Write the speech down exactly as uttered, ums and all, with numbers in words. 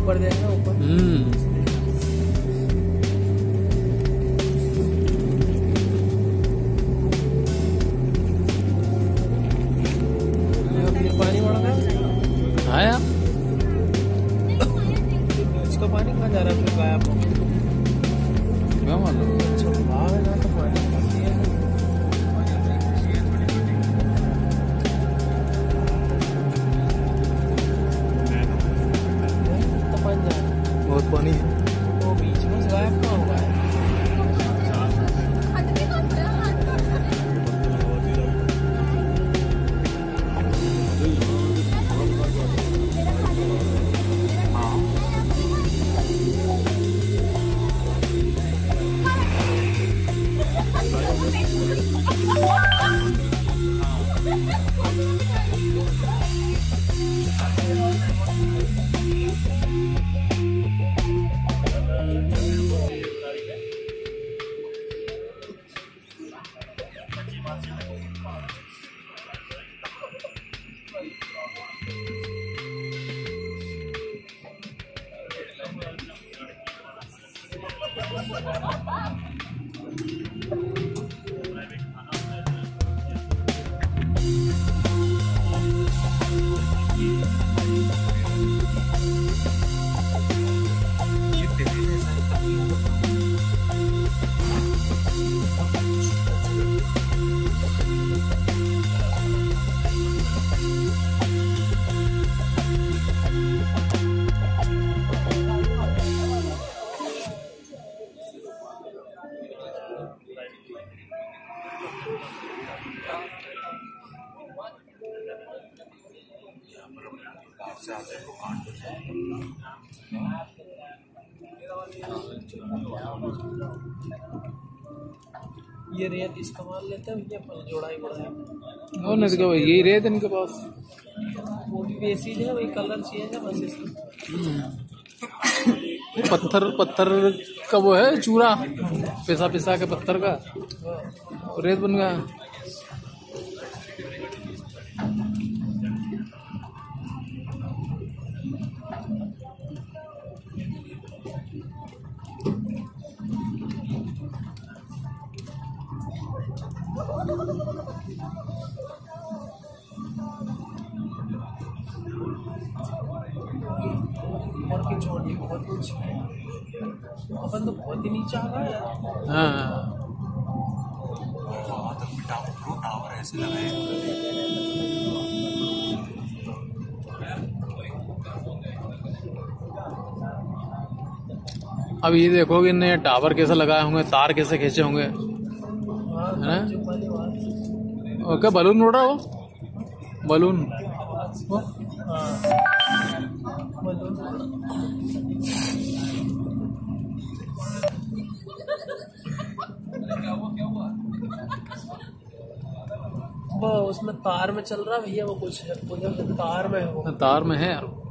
ऊपर देखना ऊपर। हम्म पानी बढ़ गया। हाँ यार, इसका पानी कहाँ जा रहा है फिर गायब हो? क्या मालूम। अच्छा भाव है ना तो पानी पड़ती है। तो पानी जा रहा है। बहुत पानी है। तो बीच में से गायब कहाँ हुआ है? ये रेत इस्तेमाल लेते हैं भैया अपनी जोड़ाई बढ़ाई। और नहीं तो क्या भाई, यही रेत इनके पास। वो भी बेसिक है, वही कलर चेंज है बस इसका। ये पत्थर पत्थर का वो है चूरा, पिसा पिसा के पत्थर का रेत बन गया। और की चोटी बहुत ऊंची है, अपन तो बहुत ही नीचे आ गए यार। हाँ वहाँ तक भी टावर टावर ऐसे लगे। अब ये देखो कि इनने टावर कैसे लगाए होंगे, तार कैसे खींचे होंगे, है ना? और क्या बलून उड़ रहा हो, बलून वो? वो उसमें तार में चल रहा भैया, वो कुछ है उधर तार में है वो। तार में है यार।